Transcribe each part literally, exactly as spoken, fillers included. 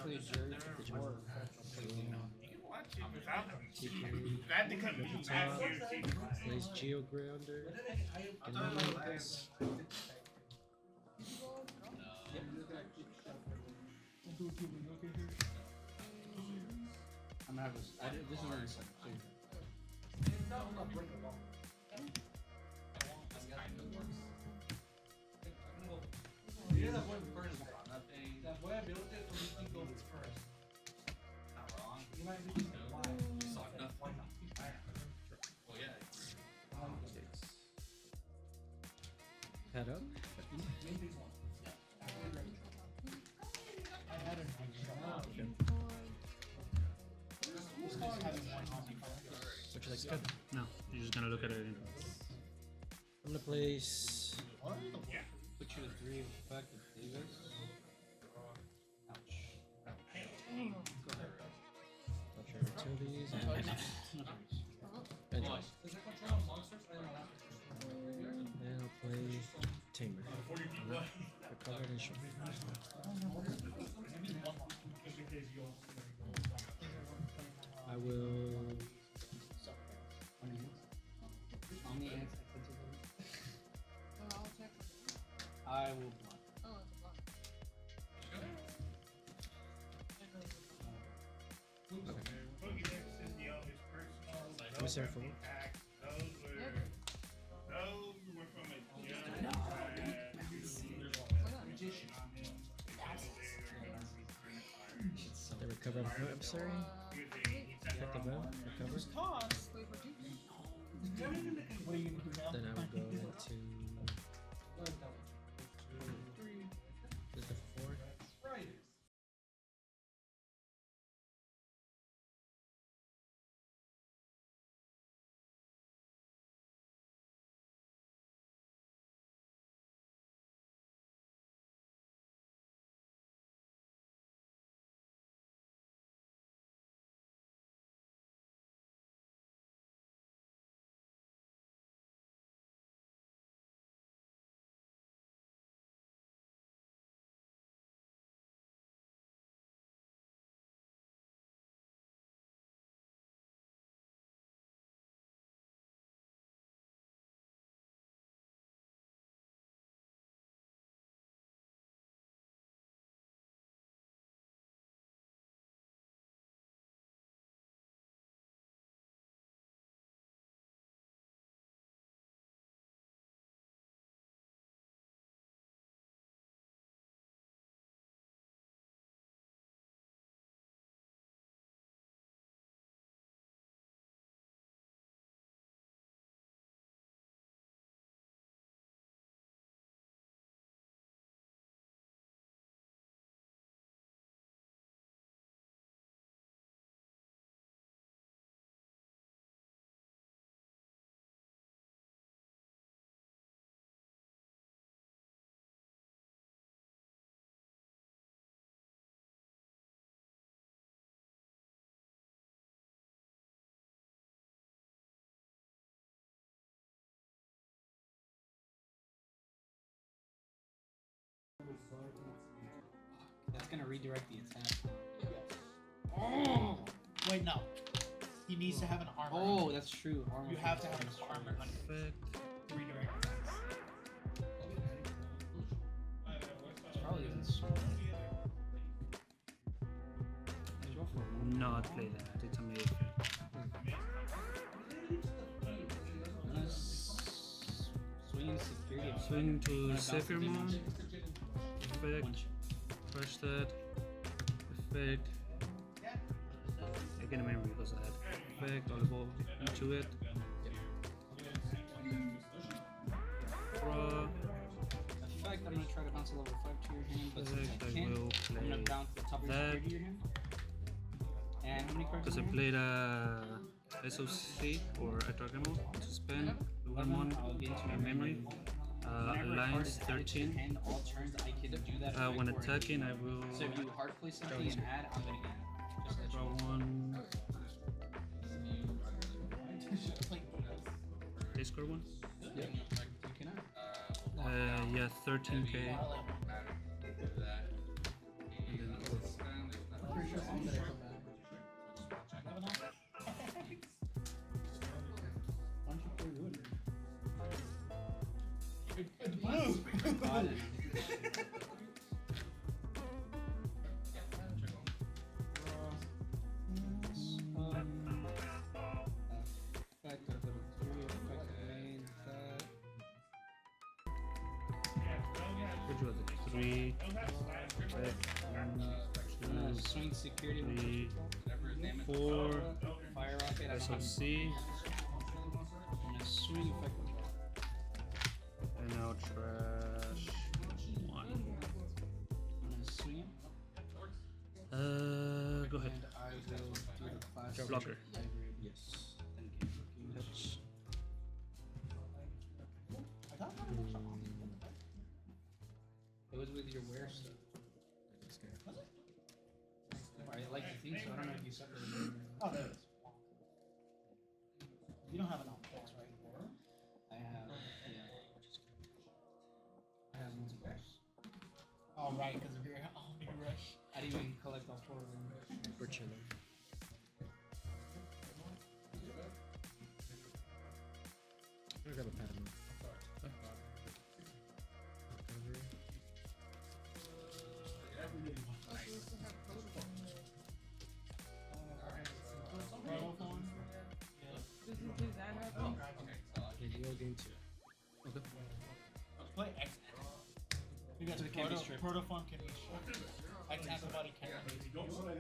play Jerry for the or Watch it without them. T K. That to come be Top. massive. Plays Geo Grounder. Ganados. I'm gonna have this. I did, this is already set. So Yeah, that one first. Nothing. That way I built it, so we can go first. Not wrong. You might be why. You saw nothing. Well, yeah. Six. Head up. Would you like to cut? No, you're just gonna look at it. I'm gonna place. Yeah. put you at three effective, Davis. Ouch. Touch your utilities and Benjamin. And I'll play Tamer. Recovered and short. I will. On the ants, I will block. Oh, it's a block. Pokédex is the oldest personal. What's there for? Attacks. Those were. Those were from a young magician. They recover on point, I'm sorry. Got the bell, recover. Wait for two. Then I will go into. Is it the four? That's gonna redirect the attack. Oh! Wait, no. He needs to have an armor. Oh, that's true. Armor. You have to have an armor on Perfect. redirect attacks. Probably isn't smart. Not play that. It's amazing. Swinging security. Swing to Gonna bounce Saphir the Moon. demon. Effect. Crush that. Effect. I get a memory because of that. Effect. I'll evolve into it. Draw. Effect, I'm gonna try to bounce a level five to your hand, but since Effect, I I can't, will I'm gonna play bounce the top of your that. security to your hand. And how many cards Because I in your played a S O C or a Dragon Ball to spend Lugarmon I'll get into in memory. hand? Uh, Whenever a card Alliance is added to your thirteen. hand, all turns I can do that. Uh, when effect for attacking, a I will game. So if you hard play something and add, I'm gonna get it. Just let you draw know. one. Discord one. Yeah. You can add. Uh, yeah, thirteen K. And then It's blue. Got it. Effect of level three, effect of main attack. Which was it? Three. Effect. Uh, One, swing security, three, whatever his name is. four. Fire rocket, I S O have C. and a swing effect. And now trash. One. I'm gonna swing him. Uh, go ahead. And I will do the class. Blocker. Yes. Thank you. Touch. It was with your wear stuff. I like to think so. I don't know if you separated them. Oh, there it is. You don't have enough picks, right? I have, yeah. I have one rush. Oh, right, because of your oh, your rush. I didn't even collect all four of them. We're chilling. I'm gonna grab a pad of milk. This is his I have one. Okay, deal game two. Okay. Play X. You got So the it can't be proto, stripped. protoform can be stripped. X antibody can be.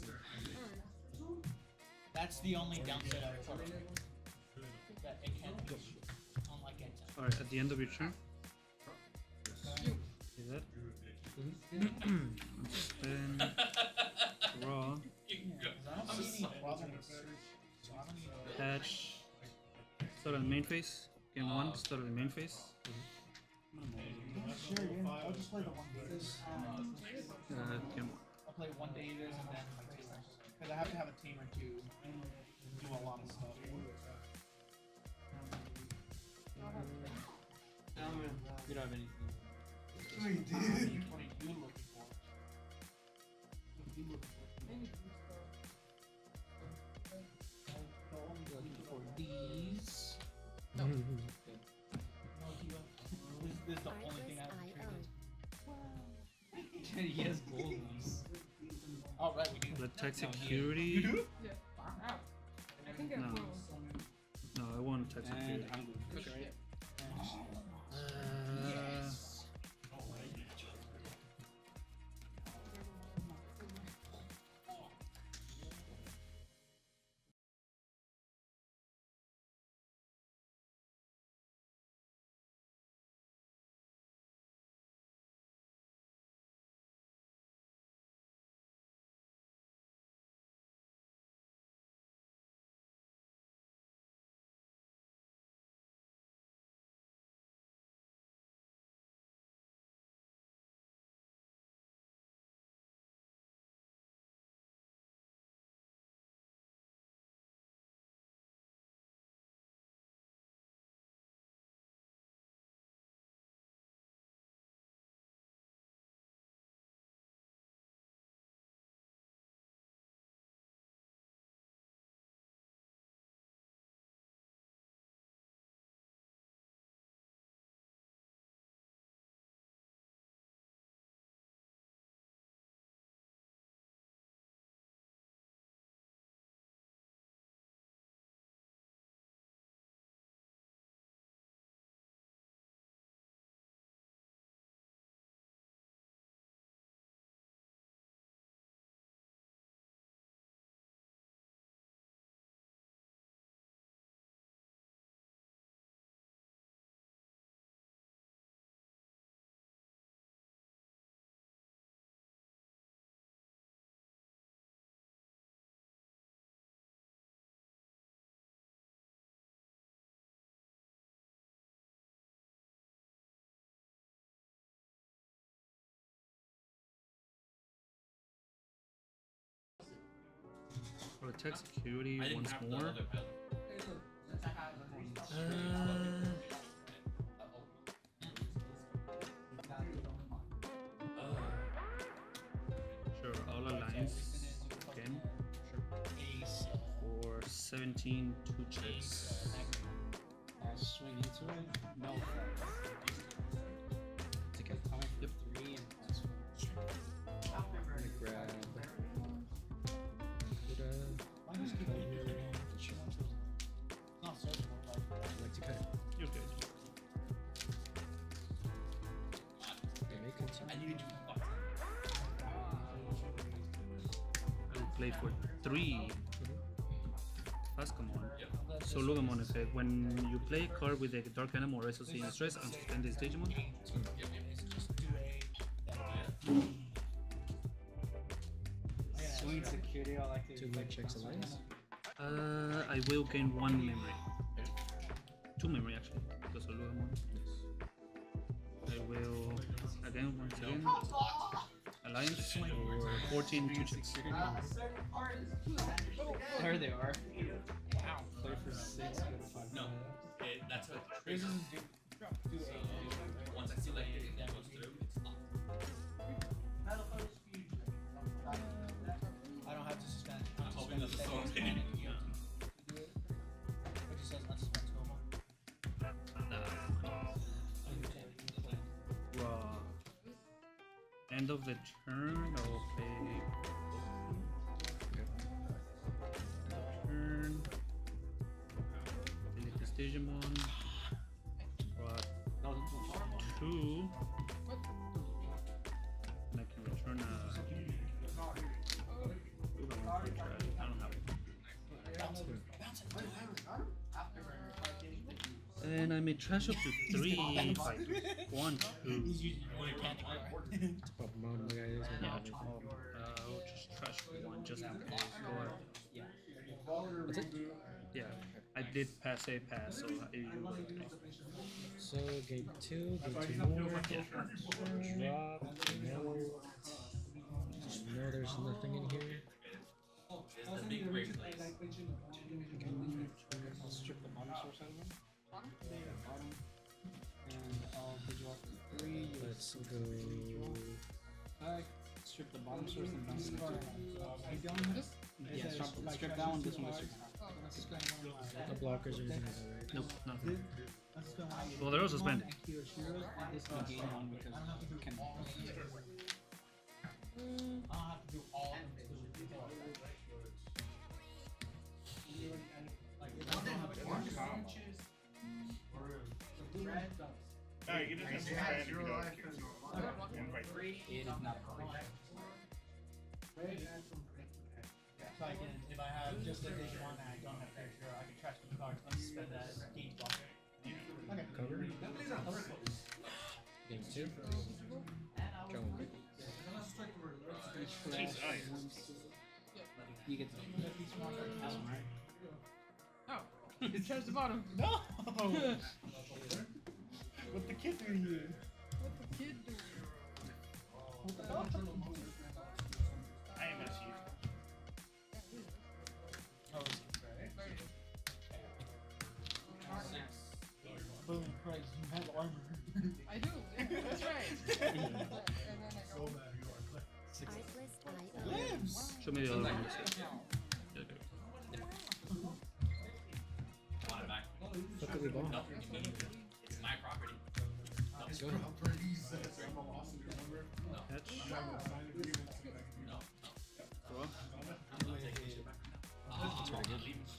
That's the only downside of proto. That it can be stripped. Unlike X. Alright, at the end of your turn. See that? Spin. Draw. I don't see any problem with search. So I don't need to. Patch. Start on the main phase. Game one, start on the main phase. Sure, yeah. I'll just play the one Davis. Um, Uh, game one. I'll play one Davis and then my two. Because I have to have a team or two and do a lot of stuff. You don't have anything. What are you looking for? What are you looking for? Maybe blue star. Looking for these. No, Kiva. This, this is the only thing I have traded. He has goldies. Oh, right, we do. Let tech No, security. You do? Yeah. Ow. I think I No. will. No, I want tech And security. I'm going to push right. Uh, for tech security once more. Uh, sure, all alliance again. Ace. For seventeen, two checks. I'll swing into it. No effect. play for three. Fast command. So Lugamon effect. When you play a card with a dark animal or S O C in stress, unsuspend this Digimon. Sweet security, I like to Two red checks alliance. Uh, I will gain one memory. Two memory actually, because of Lugamon. I will again once again alliance for fourteen two checks. There they are. Wow. Play for six, go to five. No, it, that's what This triggers. is So once I select it, it goes through. It's up. I don't have to suspend. I'm hoping that the song Suspend didn't. it. Yeah. It just says unsuspend Tomo. Raw. End of the turn, I will play. Turn. Delete this Digimon. Draw two. And I can return a. Ooh, I want to try. I don't have it. And I may trash up to three if I want to. Pop them out, my guys. Yeah, I'll, uh, I'll just trash one just in case. Or, That's it. yeah, I did pass a pass, so I So game two, game two more. Drop. No. Just know there's nothing in here. It's the big break place. I'll strip the bottom source out of them. Bottom. And I'll digital off three. You Let's go. back. Strip the bottom source and bounce it. You done with this? Yeah, strip, strip that one, this one, this one. No blockers or anything like that, right? nope, nothing. Well, they're all suspended. This negate one because you can. No, you can just have to spend if you don't. Invite three. It is not perfect. So I can, if I have just a Digimon and I don't have Treasure, I can trash the cards, unsuspend that game block. Cover. Game two. Go. Jeez, oh, yeah. You get to. That's one, right? Oh, you charge the bottom. No! What the kid doing here? What the kid do? I am a chief. Oh, it's Boom, Christ, you have armor. I do. Yeah, that's right. And then I go. Limbs! Show me the other one. Yeah, okay. Want it back? Look at the ball. No, it's my property. Go. Catch. No. Draw. That's very good. Leave.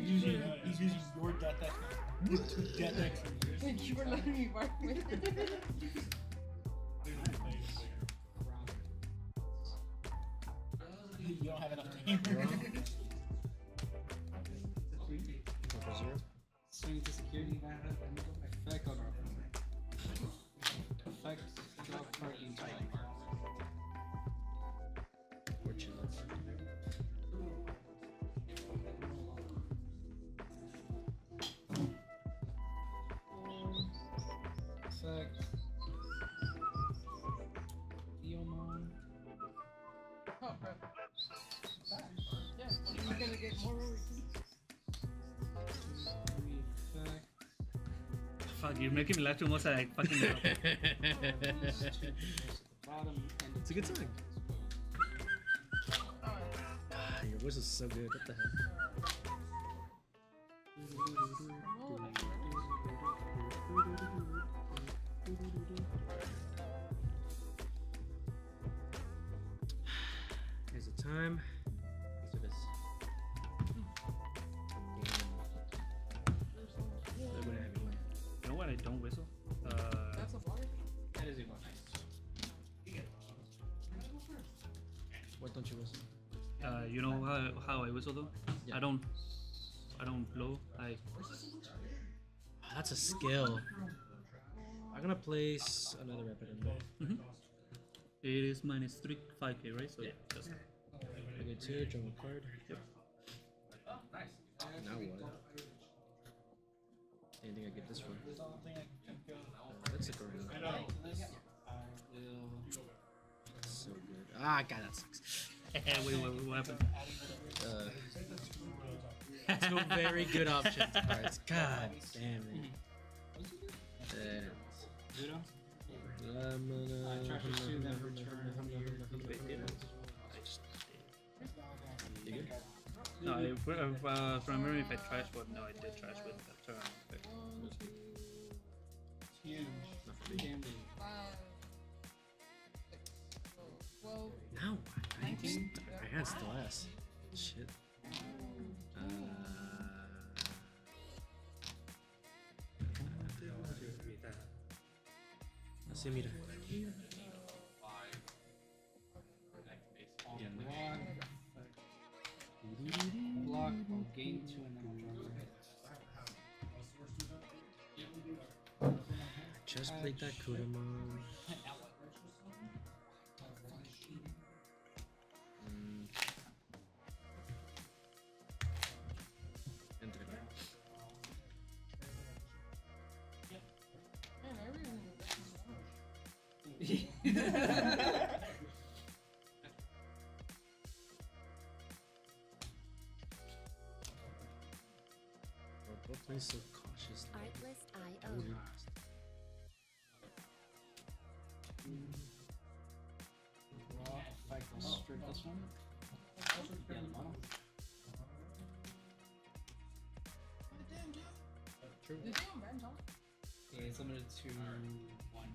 He's using, he's using your death X. Death X. You were letting me work with it. You don't have enough time. Go for zero. Swing to security. Effect on effect. Draw card into Fortunate. effect. Theomon. Oh, crap. Yeah, you're gonna get more Effect. Fuck, you're making me laugh too much. I fucking know. Bottom and It's a good time. Ah, your voice is so good. What the hell? Here's the time. These are this. They're gonna have you. You know what I don't whistle? Uh, That's a water. that is a one. What don't you whistle? uh, you know how, how I whistle though? Yeah. I don't. I don't blow. I. That's a skill. I'm gonna place another rapid in there. Mhm. It is minus three, five K, right? So Yeah. just I get two, draw a card. Yep. Now what? Anything I get this for? That's a card. That's so good. Ah, God, that sucks. wait, wait, wait, what happened? Uh, two very good options cards. God damn it. Uh, Zero. I'm gonna. I trash your two, then return You good? No, I, uh, uh, from memory, if I trash what? No, I did trash with the turn. But Huge. Not for me. Gambling. Five, six, twelve. Now what? I just, my hand's still ass. Shit. Uh. Así, mira. On block. Block. I'll gain two and then I'll draw three. Just played that Kudamon. Mm. Enter. Man, I really We're both playing so cautiously. Artlist I I O. would last. Draw. Effect. I'll strip this one. Yeah, the bottom. True. Did you on bench, huh? Yeah, it's limited to one.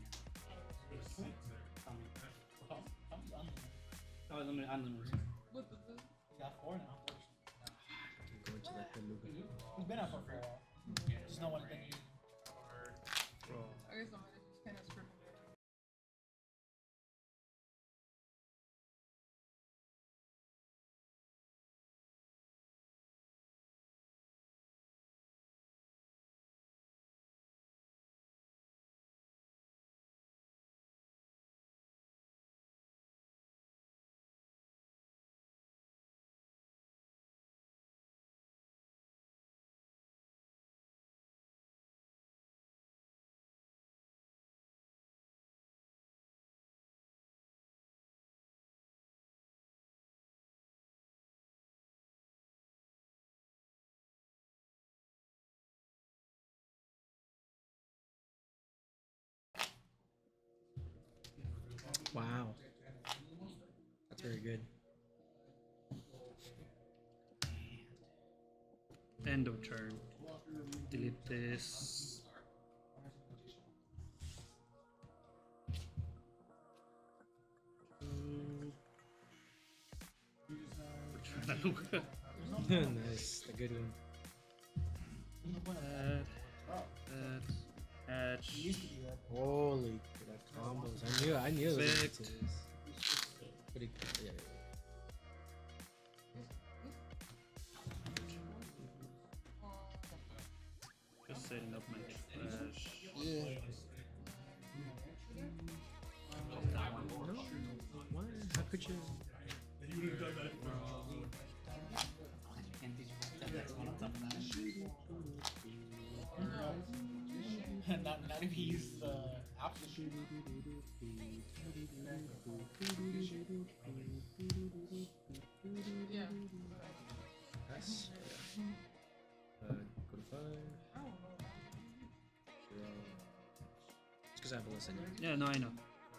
Oh, unlimited, unlimited. What the fuck? Got four now. I'm going to that Beluga. He's been out for a while. Just no one thing. I guess I'm just kind of stripping it. Wow. That's very good. end of turn. Delete this. Nice, a good one. That. That. Edge. Holy crap, combos. I knew, I knew it was Perfect. into this. Pretty cool. Yeah. Just setting up my flash. Yeah. No, why? How could you? Can't teach you that. That's one on top of that. not, not if he used the option. Yeah. Pass. Uh, go to five. Draw. It's because I have a listen. Yeah, no, I know.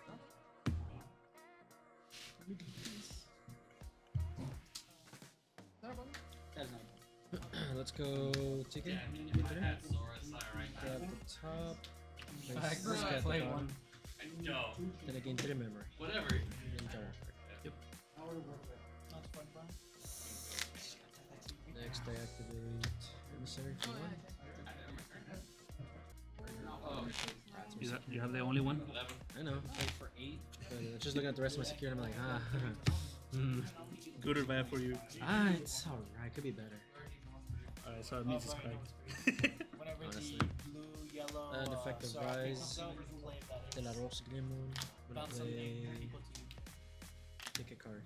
That's not Let's go T K. Grab the top. Then Fact, Chris right. got the Play bottom. one. No. Then I gain three memory. Whatever. Then draw one card. Yep. That's fun, fun. Next, I activate emissary for one. You have, you have the only one? I know. For eight. But uh, just looking at the rest of my security, I'm like, ah. Hmm. Good or bad for you? Ah, it's alright. Could be better. Alright, so it means it's correct. Whenever Honestly. the blue, yellow, An uh, effective so rise. so we play that. De La Rosa Grimon. Gonna Bounce something play. equal to you. Pick a card.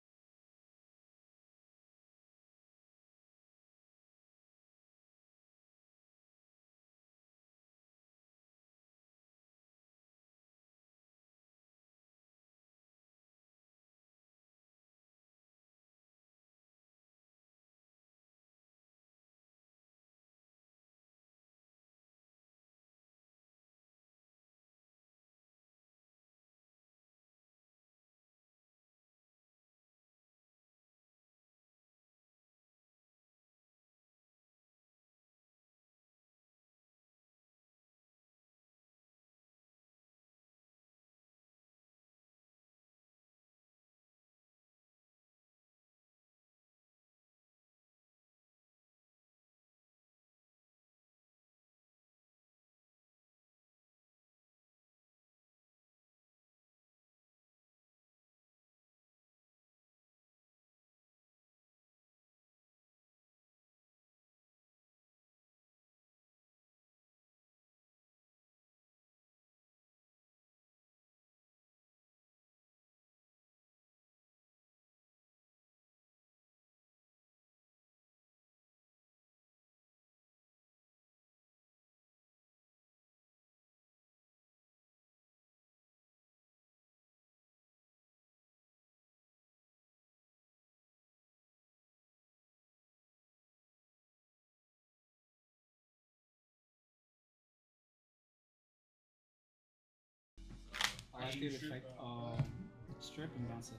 Active effect. Um, strip and bounces.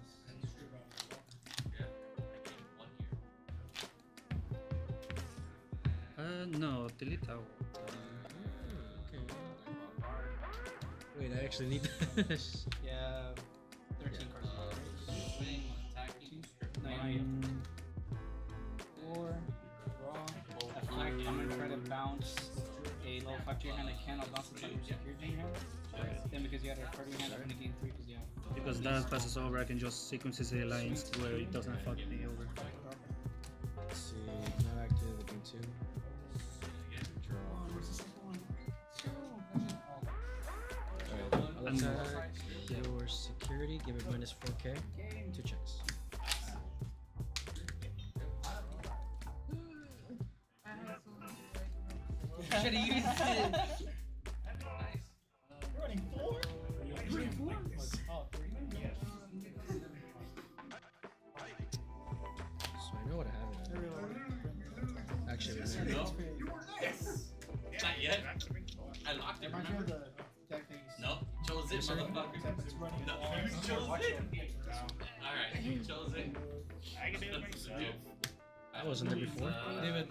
Uh, no, delete out. Okay. Wait, I actually need this. Yeah, thirteen cards. No, no, Um, Four. Draw. Effect. I'm gonna try to bounce a level five to your hand. I can. I'll bounce it on your security in your hand. Then because you had a card in your hand, I'm gonna gain three because you have. because that passes over, I can just sequence the alliance where it doesn't fuck me over. Let's see. Now active. Gain two. Draw. Alright. I'll And- attack yeah. your security. Give it minus four K. Two checks. Should have used it. Running four? Running four? Oh, three. So I know what I have in it. Actually, I remember. No. Not yet. I locked it. Reminds me of Remember? the deck that you No. Chose it, Sorry? motherfucker. Except it's running No, long. you chose Watch it. it. Alright, you chose it. I can do it myself. I wasn't there before. Uh, David.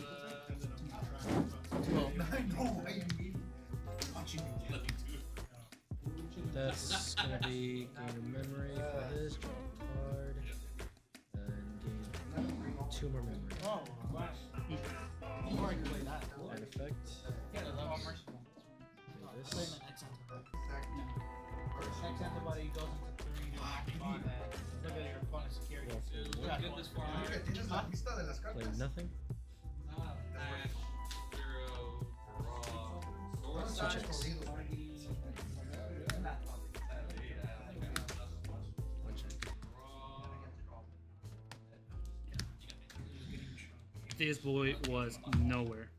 Nothing to it. That's gonna be gain a memory for this. Draw a card. And gain two more memory. Oh, wow. You already played that. Add effect. Yeah, they're all merciful. Play Play this. the next antibody. Next antibody goes into three to on that. Look at your opponent's security. Roll for You one. got this far. Mira, tienes la lista de las Play cartas. nothing. Ahora Switch estás X. jodido. One check. This boy was nowhere.